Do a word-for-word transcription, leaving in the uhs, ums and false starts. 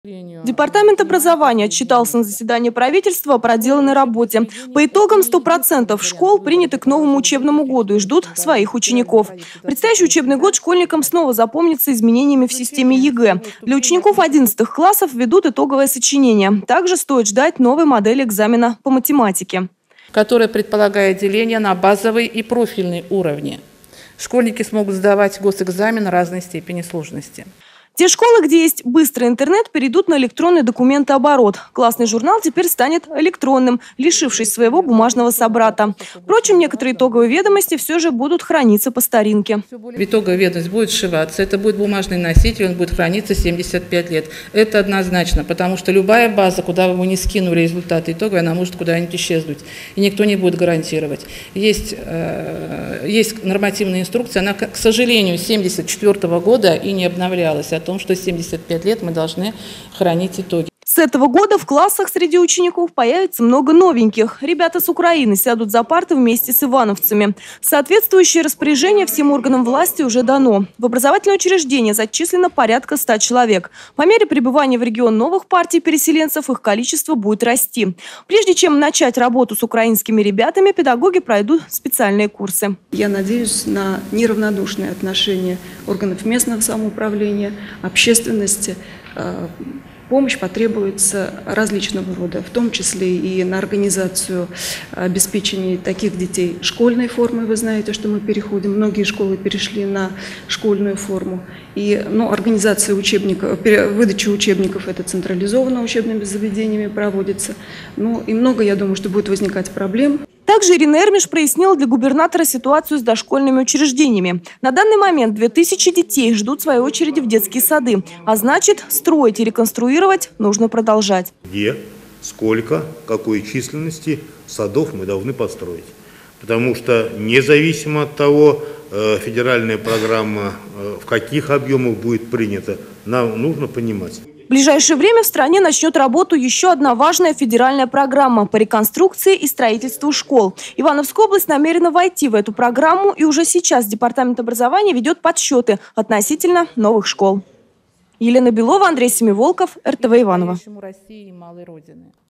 Департамент образования отчитался на заседании правительства о проделанной работе. По итогам сто процентов школ приняты к новому учебному году и ждут своих учеников. Предстоящий учебный год школьникам снова запомнится изменениями в системе ЕГЭ. Для учеников одиннадцатых классов ведут итоговое сочинение. Также стоит ждать новой модели экзамена по математике, которая предполагает деление на базовый и профильный уровни. Школьники смогут сдавать госэкзамен разной степени сложности. Те школы, где есть быстрый интернет, перейдут на электронный документооборот. Классный журнал теперь станет электронным, лишившись своего бумажного собрата. Впрочем, некоторые итоговые ведомости все же будут храниться по старинке. Итоговая ведомость будет сшиваться, это будет бумажный носитель, он будет храниться семьдесят пять лет. Это однозначно, потому что любая база, куда вы не скинули результаты итоговой, она может куда-нибудь исчезнуть. И никто не будет гарантировать. Есть, э, есть нормативная инструкция, она, к сожалению, с семьдесят четвёртого года и не обновлялась, о том, что семьдесят пять лет мы должны хранить итоги. С этого года в классах среди учеников появится много новеньких. Ребята с Украины сядут за парты вместе с ивановцами. Соответствующее распоряжение всем органам власти уже дано. В образовательное учреждение зачислено порядка ста человек. По мере прибывания в регион новых партий переселенцев их количество будет расти. Прежде чем начать работу с украинскими ребятами, педагоги пройдут специальные курсы. Я надеюсь на неравнодушное отношение органов местного самоуправления, общественности. Помощь потребуется различного рода, в том числе и на организацию обеспечения таких детей школьной формой. Вы знаете, что мы переходим, многие школы перешли на школьную форму. И ну, организация учебников, выдача учебников, это централизованно учебными заведениями проводится. Ну и много, я думаю, что будет возникать проблем. Также Ирина Эрмиш прояснила для губернатора ситуацию с дошкольными учреждениями. На данный момент две тысячи детей ждут своей очереди в детские сады. А значит, строить и реконструировать нужно продолжать. Где, сколько, какой численности садов мы должны построить. Потому что независимо от того, федеральная программа в каких объемах будет принята, нам нужно понимать. В ближайшее время в стране начнет работу еще одна важная федеральная программа по реконструкции и строительству школ. Ивановская область намерена войти в эту программу, и уже сейчас Департамент образования ведет подсчеты относительно новых школ. Елена Белова, Андрей Семиволков, эр тэ вэ Иваново.